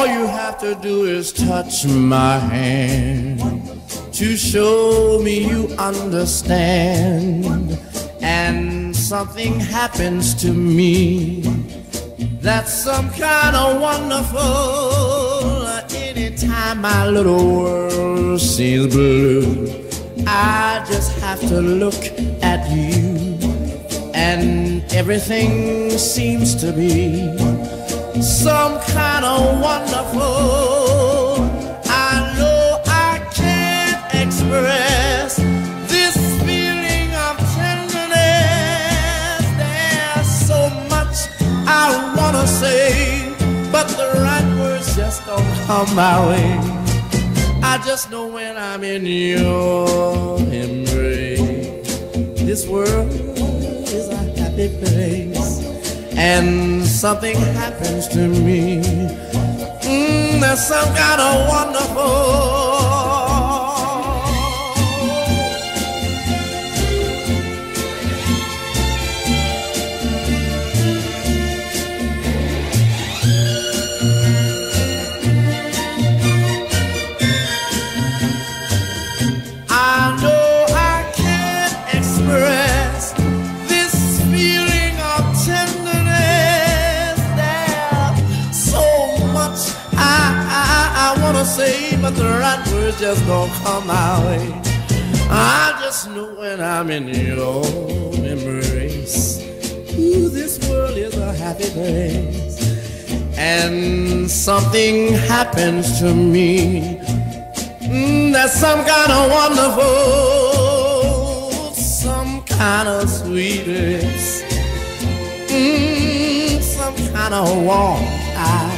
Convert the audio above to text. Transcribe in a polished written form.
All you have to do is touch my hand to show me you understand. And something happens to me that's some kind of wonderful. Anytime my little world seems blue, I just have to look at you, and everything seems to be some kind of wonderful. I know I can't express this feeling of tenderness. There's so much I wanna say, but the right words just don't come my way. I just know when I'm in your embrace, this world is a happy place. And something happens to me, there's some kind of wonderful. Say, but the right words just don't come my way. I just know when I'm in your embrace, ooh, this world is a happy place. And something happens to me, that's some kind of wonderful, some kind of sweetness, some kind of warm.